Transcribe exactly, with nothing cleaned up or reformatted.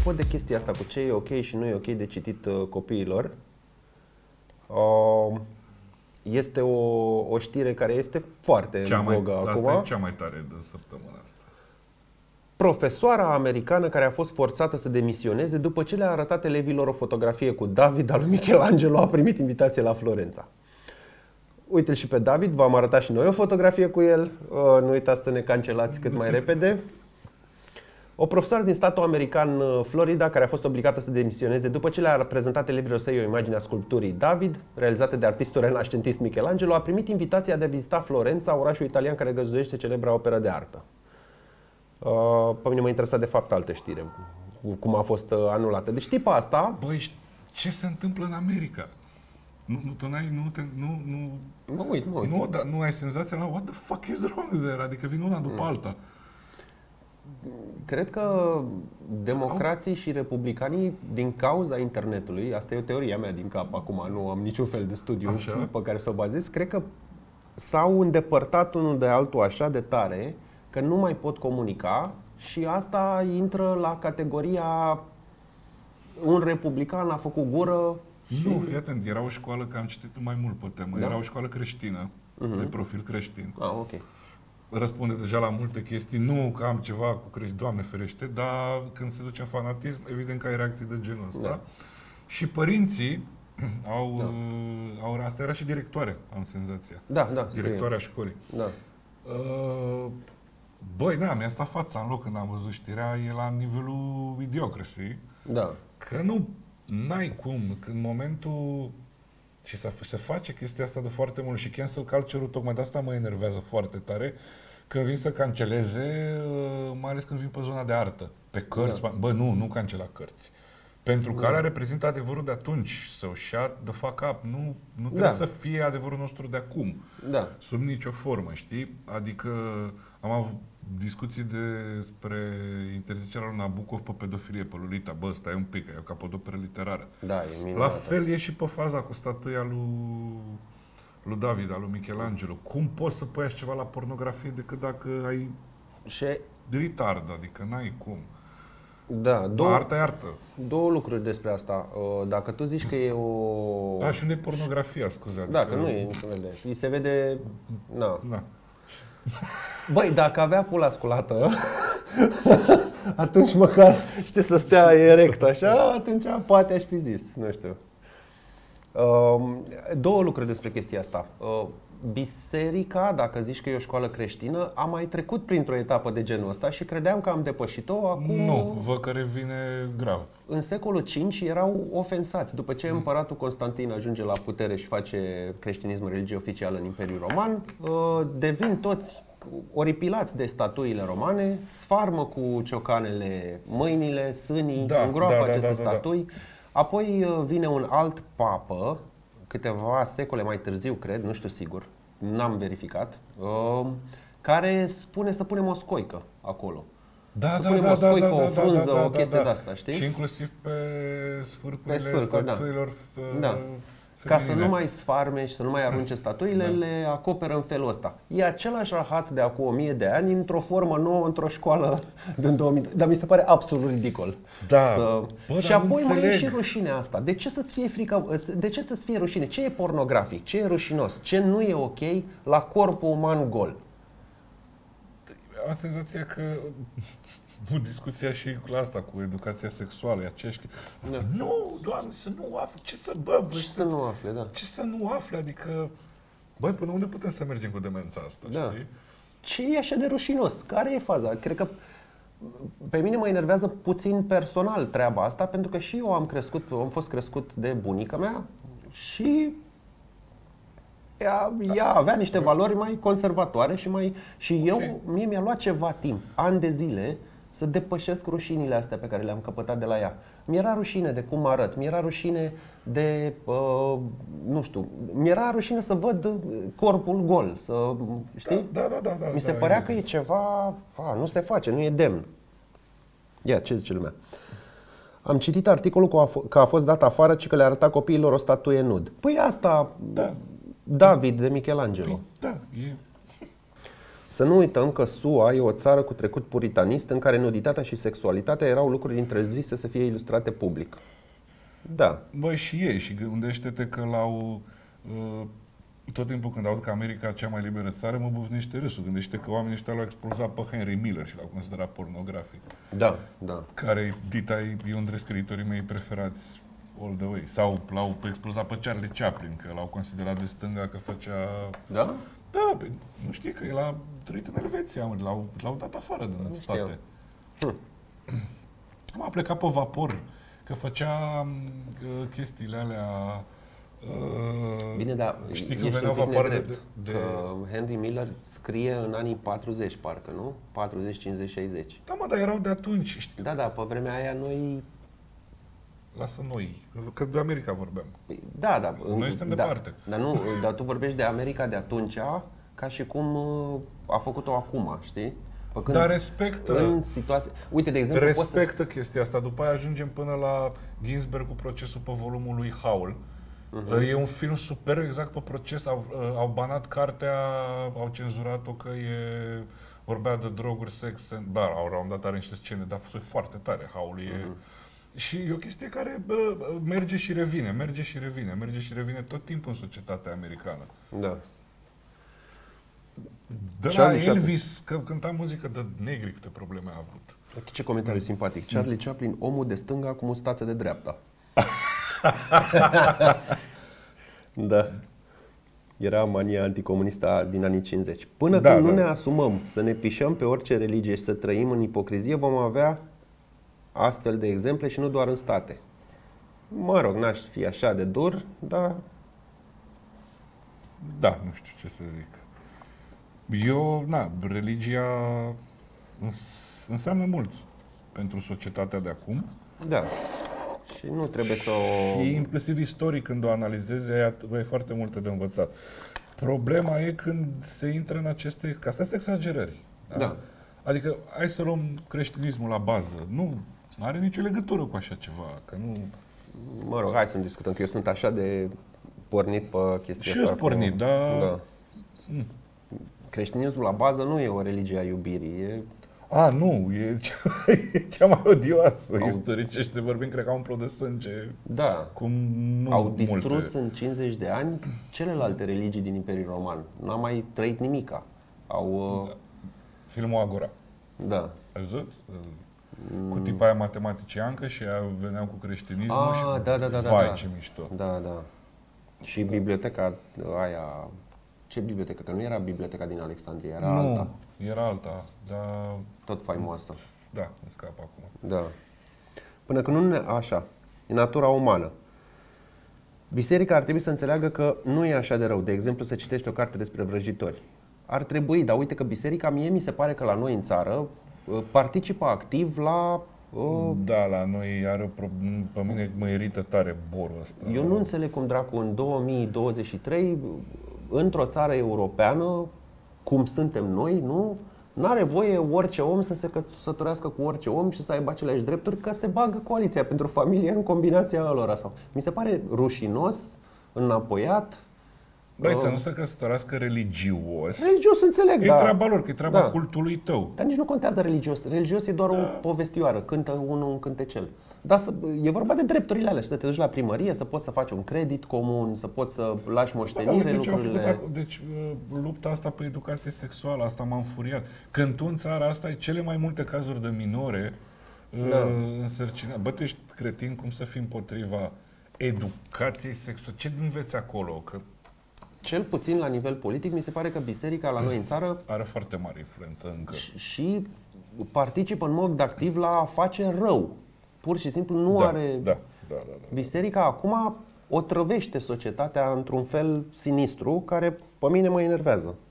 apropo de chestia asta cu ce e ok și nu e ok de citit uh, copiilor, uh, este o, o știre care este foarte cea în vogă mai, acum. Asta e cea mai tare de săptămâna asta. Profesoara americană care a fost forțată să demisioneze după ce le-a arătat elevilor o fotografie cu David al lui Michelangelo a primit invitație la Florența. Uite-l și pe David, v-am arătat și noi o fotografie cu el. Nu uitați să ne cancelați cât mai repede. O profesoară din statul american Florida, care a fost obligată să demisioneze după ce le-a prezentat elevilor săi o imagine a sculpturii David, realizată de artistul renascentist Michelangelo, a primit invitația de a vizita Florența, orașul italian care găzduiește celebra operă de artă. Pe mine mă interesa de fapt altă știre, cum a fost anulată. Deci tipa asta... Băi, ce se întâmplă în America? Nu, nu, tu n-ai, nu, te, nu, nu, mă uit, mă uit. Nu, da, nu ai senzația la what the fuck is wrong there? Adică vin una după mm. alta. Cred că democrații și republicanii, din cauza internetului, asta e o teorie mea din cap acum, nu am niciun fel de studiu așa? Pe care să o bazez, cred că s-au îndepărtat unul de altul așa de tare că nu mai pot comunica și asta intră la categoria un republican a făcut gură. Și... Nu, fii atent, era o școală, că am citit mai mult pe temă, da? Era o școală creștină, uh-huh. de profil creștin. Ah, ok. Răspunde deja la multe chestii, nu că am ceva cu creștin, Doamne ferește, dar când se duce în fanatism, evident că ai reacții de genul ăsta. Da. Și părinții au, da. au, asta era și directoare, am senzația. Da, da, directoarea școlii. Da. Uh, băi, da, mi-a stat fața în loc când am văzut știrea, e la nivelul idiocracy. Da. Că nu, n-ai cum, în momentul... Și se face chestia asta de foarte mult și cancel culture-ul tocmai de asta mă enervează foarte tare când vin să canceleze, mai ales când vin pe zona de artă, pe cărți. Da. Bă, nu, nu cancela cărți. Pentru că alea reprezintă adevărul de atunci. So shut the fuck up. Nu, nu trebuie da. să fie adevărul nostru de acum. Da. Sub nicio formă, știi? Adică am avut discuții despre interzicerea lui Nabokov pe pedofilie, pe Lolita. Bă, stai un pic, e o capodoperă literară. Da, e minunată. La fel e și pe faza cu statuia lui, lui David, al lui Michelangelo. Cum poți să pui ceva la pornografie decât dacă ai și... retard, adică n-ai cum. Da, două, artă e artă. Două lucruri despre asta. Dacă tu zici că e o... A, și unde e pornografia, scuze. Da, adică... că nu e, nu se vede. Îi se vede... Na. Na. Băi, dacă avea pula sculată, atunci măcar, știi, să stea erect așa, atunci poate aș fi zis, nu știu. Două lucruri despre chestia asta. Biserica, dacă zici că e o școală creștină, a mai trecut printr-o etapă de genul ăsta și credeam că am depășit-o. Acum, nu, văd că revine grav. În secolul cinci erau ofensați. După ce împăratul Constantin ajunge la putere și face creștinism religie oficială în Imperiul Roman, devin toți oripilați de statuile romane, sfarmă cu ciocanele mâinile, sânii, da, îngroapă da, aceste da, da, statui. Da, da. Apoi vine un alt papă, câteva secole mai târziu, cred, nu știu sigur, n-am verificat, care spune să punem o scoică acolo. Da, să da, punem da, o scoică, da, da, o frunză, da, da, o chestie da, da. de asta, știi? Și inclusiv pe sfârcurile pe sfârcuri, statuilor da. Da. Ca să nu mai sfarme și să nu mai arunce statuile, da. Le acoperă în felul ăsta. E același rahat de acum o mie de ani, într-o formă nouă, într-o școală din două mii. Dar mi se pare absolut ridicol. Da. Să... Bă, și apoi mai e și rușinea asta. De ce să-ți fie frică? De ce să-ți fie rușine? Ce e pornografic? Ce e rușinos? Ce nu e ok la corpul uman gol? Am senzația că discuția și cu asta, cu educația sexuală, e aceeași... Da. Nu, Doamne, să nu afle, ce să... Bă, ce să nu afle, da. Ce să nu afle, adică... Băi, până unde putem să mergem cu demența asta, da. Știi? Ce e așa de rușinos? Care e faza? Cred că pe mine mă enervează puțin personal treaba asta, pentru că și eu am crescut, am fost crescut de bunica mea și... Ea, ea avea niște valori mai conservatoare și mai și eu, okay. Mie mi-a luat ceva timp, ani de zile, să depășesc rușinile astea pe care le-am căpătat de la ea. Mi-era rușine de cum arăt, mi-era rușine de, uh, nu știu, mi-era rușine să văd corpul gol, să, știi? Da, da, da, da, Mi se da, părea da, că e ceva, a, nu se face, nu e demn. Ia, ce zice lumea? Am citit articolul că a fost dat afară și că le arăta copiilor o statuie nud. Păi asta... Da. David de Michelangelo. Păi, da, e... Să nu uităm că S U A e o țară cu trecut puritanist în care nuditatea și sexualitatea erau lucruri interzise să fie ilustrate public. Da. Băi, și ei, și gândește-te că l-au... Uh, tot timpul când aud că America cea mai liberă țară, mă bufnește râsul. Gândește că oamenii ăștia l-au expulzat pe Henry Miller și l-au considerat pornografic. Da, da. Care, dita, e unul dintre scriitorii mei preferați all the way. Sau l-au expulzat pe Charlie Chaplin, că l-au considerat de stânga că făcea... Da? Da, pe, nu știi că el a trăit în Elveția, mă, l-au, l-au dat afară din Nu state. Hm. A plecat pe vapor, că făcea uh, chestiile alea... Uh, Bine, dar știi că ești veneau un pic vapoare nedrept, de, de... că Henry Miller scrie în anii patruzeci, parcă, nu? patruzeci, cincizeci, șaizeci. Da, mă, dar erau de atunci, știi? Da, da, pe vremea aia noi... Lasă noi, că de America vorbeam. Da, da. Noi suntem da, departe. Dar, nu, dar tu vorbești de America de atunci ca și cum uh, a făcut-o acum, știi? Păcând Dar respectă, în situație... Uite, de exemplu, respectă poți să... chestia asta. După aia ajungem până la Ginsberg cu procesul pe volumul lui Howl. Uh-huh. E un film super exact pe proces. Au, au banat cartea, au cenzurat-o că e... vorbea de droguri, sex, and... Ba, au, la un dat are niște scene, dar e foarte tare. Howl e... Uh-huh. Și e o chestie care bă, merge și revine, merge și revine, merge și revine tot timpul în societatea americană. Da. De la Elvis, că cânta muzică de negri, câte probleme a avut. Ce comentariu simpatic. Charlie Chaplin, omul de stânga cu mustață de dreapta. Da. Era mania anticomunistă din anii cincizeci. Până da, când da. nu ne asumăm să ne pișăm pe orice religie și să trăim în ipocrizie, vom avea astfel de exemple și nu doar în state. Mă rog, n-aș fi așa de dur, dar... Da, nu știu ce să zic. Eu, na, religia înseamnă mult pentru societatea de acum. Da. Și nu trebuie să o... Și inclusiv istoric, când o analizezi, ai, ai foarte multe de învățat. Problema e când se intră în aceste... Că astea sunt exagerări. Da? Da. Adică, hai să luăm creștinismul la bază. Nu are nicio legătură cu așa ceva, că nu... Mă rog, hai să nu discutăm, că eu sunt așa de pornit pe chestia Și asta. eu pornit, cu... dar... Da. Mm. Creștinismul la bază nu e o religie a iubirii, e... A, nu, e cea, e cea mai odioasă. Au... Istoricește vorbind, cred că au umplut de sânge. Da. Cum nu Au distrus multe. în cincizeci de ani celelalte religii din Imperiul Roman. N-a mai trăit nimica. Au... Da. Filmul Agora. Da. Ai văzut? Cu tipa aia matematiciancă și aia veneau cu creștinismul Ah, și da, da, da, da, vai, da. ce mișto. Da, da. Și biblioteca aia... Ce bibliotecă? Că nu era biblioteca din Alexandria, era nu, alta. era alta, dar... Tot faimoasă. Da, îmi scapă acum. Da. Până când nu ne... Așa. E natura umană. Biserica ar trebui să înțeleagă că nu e așa de rău. De exemplu, să citești o carte despre vrăjitori. Ar trebui, dar uite că biserica, mie mi se pare că la noi în țară participă activ la... Uh, Da, la noi are o pro... pe mine mă irită tare borul ăsta. eu nu înțeleg cum dracu în două mii douăzeci și trei, într-o țară europeană, cum suntem noi, nu? N-are voie orice om să se căsătorească cu orice om și să aibă aceleași drepturi, că se bagă coaliția pentru familie în combinația lor. Sau. Mi se pare rușinos, înapoiat. Băi, uh, să nu se căsătorească religios. Religios înțeleg, E da. treaba lor, că e treaba Da. cultului tău. Dar nici nu contează religios. Religios e doar Da. o povestioară, cântă unul un cântecel. Dar să, e vorba de drepturile alea și să te duci la primărie, să poți să faci un credit comun, să poți să lași Bă, moștenire, dar uite ce au lucrurile... făcut acum. Deci, uh, lupta asta pe educație sexuală, asta m-a înfuriat. Când tu în țara asta ai cele mai multe cazuri de minore uh, Da. însărcinate. Bă, tu ești cretin, cum să fii împotriva educației sexuale? Ce înveți acolo? Că Cel puțin la nivel politic, mi se pare că biserica la noi în țară are foarte mare influență încă. și participă în mod activ la a face rău. Pur și simplu nu da, are... Da, da, da, da. Biserica acum o trăvește societatea într-un fel sinistru care pe mine mă enervează.